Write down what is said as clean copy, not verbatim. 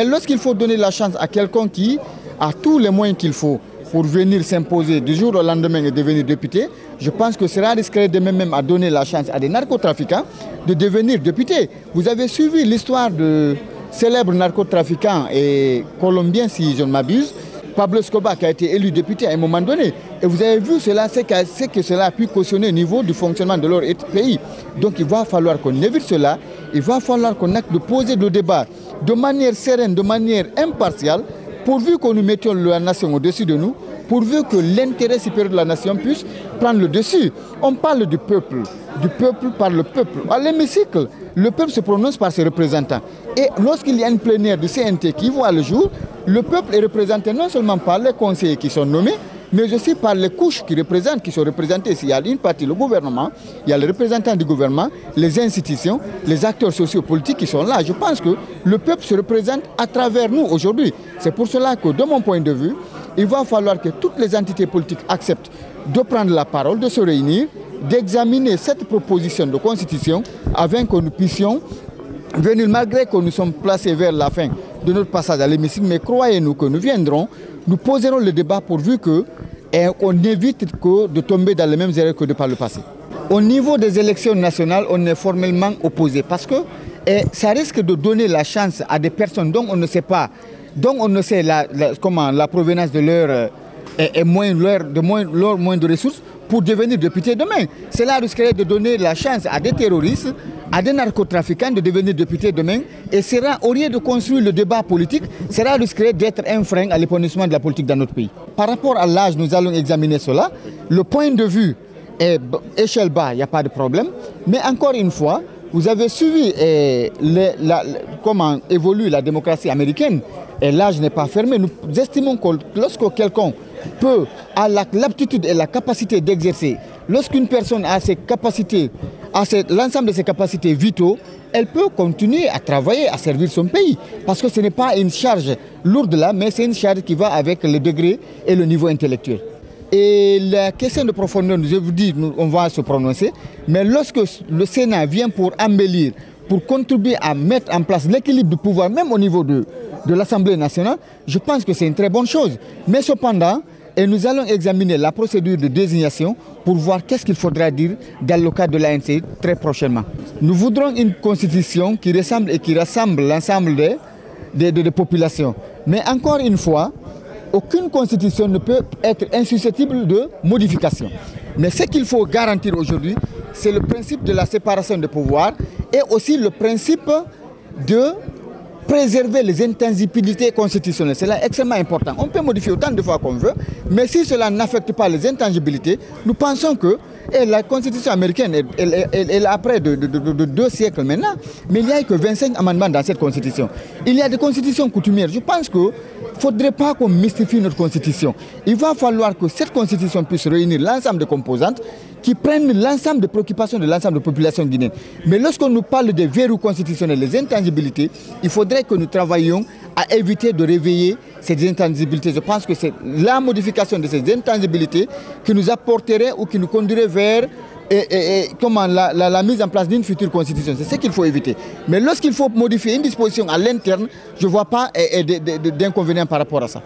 Et lorsqu'il faut donner la chance à quelqu'un qui a tous les moyens qu'il faut pour venir s'imposer du jour au lendemain et devenir député, je pense que cela risquerait de même à donner la chance à des narcotrafiquants de devenir députés. Vous avez suivi l'histoire de célèbres narcotrafiquants et colombiens, si je ne m'abuse, Pablo Escobar qui a été élu député à un moment donné. Et vous avez vu cela, c'est que cela a pu cautionner au niveau du fonctionnement de leur pays. Donc il va falloir qu'on évite cela, il va falloir qu'on acte de poser le débat de manière sereine, de manière impartiale, pourvu que nous mettions la nation au-dessus de nous, pourvu que l'intérêt supérieur de la nation puisse prendre le dessus. On parle du peuple par le peuple. À l'hémicycle, le peuple se prononce par ses représentants. Et lorsqu'il y a une plénière du CNT qui voit le jour, le peuple est représenté non seulement par les conseillers qui sont nommés, mais aussi par les couches qui sont représentées. S'il y a une partie, le gouvernement, il y a les représentants du gouvernement, les institutions, les acteurs sociopolitiques qui sont là. Je pense que le peuple se représente à travers nous aujourd'hui. C'est pour cela que, de mon point de vue, il va falloir que toutes les entités politiques acceptent de prendre la parole, de se réunir, d'examiner cette proposition de constitution afin que nous puissions venir, malgré que nous sommes placés vers la fin de notre passage à l'hémicycle, mais croyez-nous que nous viendrons, nous poserons le débat pourvu qu'on évite de tomber dans les mêmes erreurs que par le passé. Au niveau des élections nationales, on est formellement opposé parce que ça risque de donner la chance à des personnes dont on ne sait pas, dont on ne sait la provenance de leur moins de ressources pour devenir député demain. Cela risquerait de donner la chance à des terroristes, à des narcotrafiquants de devenir députés demain et sera, au lieu de construire le débat politique, cela risquerait d'être un frein à l'épanouissement de la politique dans notre pays. Par rapport à l'âge, nous allons examiner cela. Le point de vue est échelle bas, il n'y a pas de problème. Mais encore une fois, vous avez suivi comment évolue la démocratie américaine et l'âge n'est pas fermé. Nous estimons que lorsque quelqu'un a l'aptitude et la capacité d'exercer, lorsqu'une personne a ses capacités, l'ensemble de ses capacités vitaux, elle peut continuer à travailler, à servir son pays. Parce que ce n'est pas une charge lourde là, mais c'est une charge qui va avec le degré et le niveau intellectuel. Et la question de profondeur, je vous dis, on va se prononcer, mais lorsque le Sénat vient pour embellir, pour contribuer à mettre en place l'équilibre du pouvoir, même au niveau de l'Assemblée nationale, je pense que c'est une très bonne chose. Mais cependant, nous allons examiner la procédure de désignation pour voir qu'est-ce qu'il faudra dire dans le cadre de l'ANC très prochainement. Nous voudrons une constitution qui ressemble et qui rassemble l'ensemble des populations. Mais encore une fois, aucune constitution ne peut être insusceptible de modification. Mais ce qu'il faut garantir aujourd'hui, c'est le principe de la séparation des pouvoirs et aussi le principe de préserver les intangibilités constitutionnelles. C'est là extrêmement important. On peut modifier autant de fois qu'on veut, mais si cela n'affecte pas les intangibilités, nous pensons que la constitution américaine est là près de 2 siècles maintenant, mais il n'y a que 25 amendements dans cette constitution. Il y a des constitutions coutumières. Je pense qu'il ne faudrait pas qu'on mystifie notre constitution. Il va falloir que cette constitution puisse réunir l'ensemble des composantes qui prennent l'ensemble des préoccupations de l'ensemble de la population guinéenne. Mais lorsqu'on nous parle des verrous constitutionnels, les intangibilités, il faudrait que nous travaillions à éviter de réveiller ces intangibilités. Je pense que c'est la modification de ces intangibilités qui nous apporterait ou qui nous conduirait vers la mise en place d'une future constitution. C'est ce qu'il faut éviter. Mais lorsqu'il faut modifier une disposition à l'interne, je ne vois pas d'inconvénient par rapport à ça.